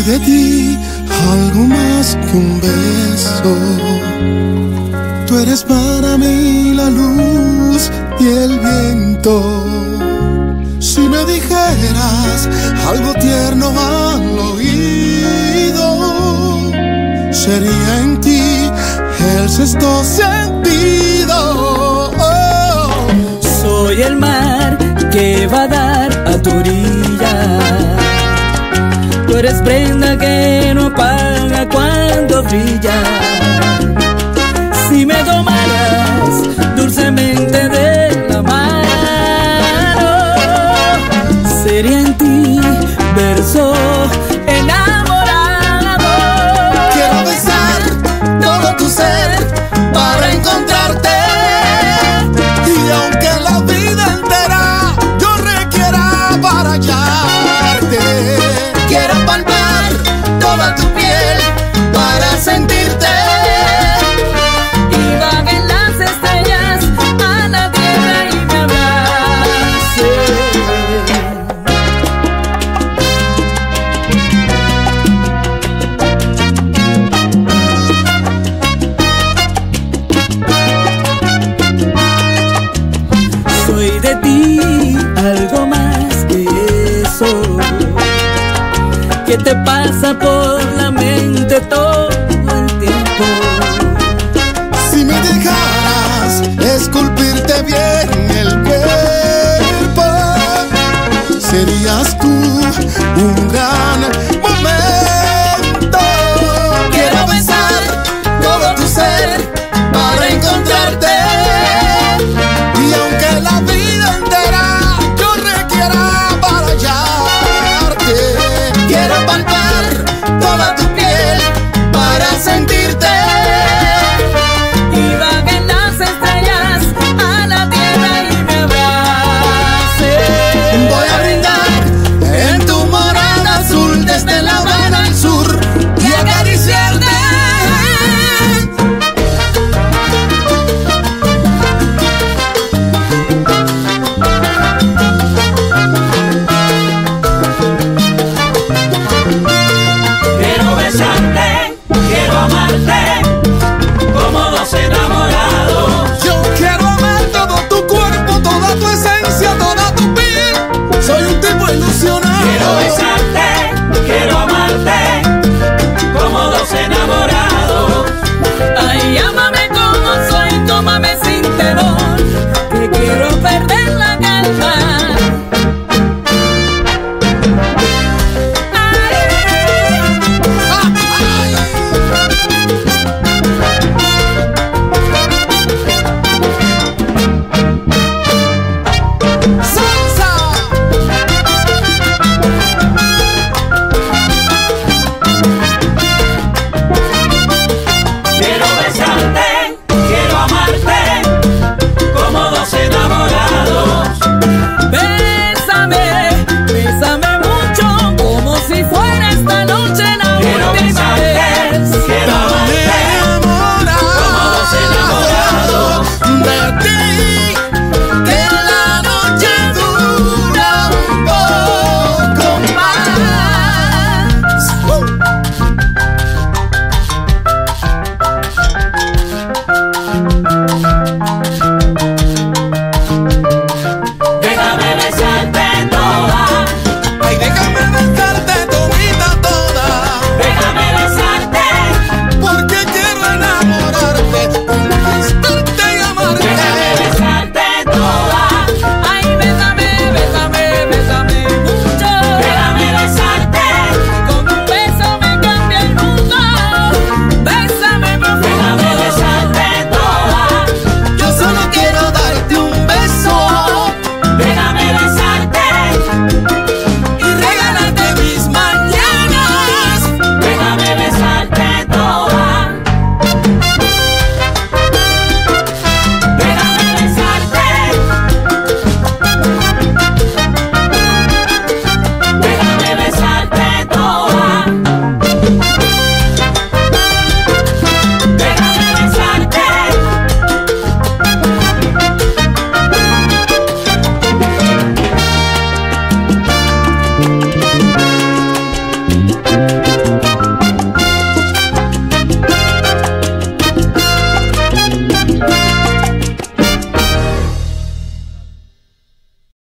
de ti algo más que un beso. Tú eres para mí la luz y el viento. Si me dijeras algo tierno al oído, sería en ti el sexto sentido. Soy el mar que va a dar a tu orilla. Tú eres prenda que no apaga cuando brilla. Si me tomaras dulcemente de la mano, sería en ti verso enamorado. Quiero besar todo tu ser para encontrarte, y aunque la vida entera yo requiera para hallarte, quiero palpar toda tu piel para sentirte. Y bajen las estrellas a la tierra y me abracen. Soy de ti algo más que eso, que te pasa por la mente todo el tiempo. Si me dejaras esculpirte bien el cuerpo, serías tú un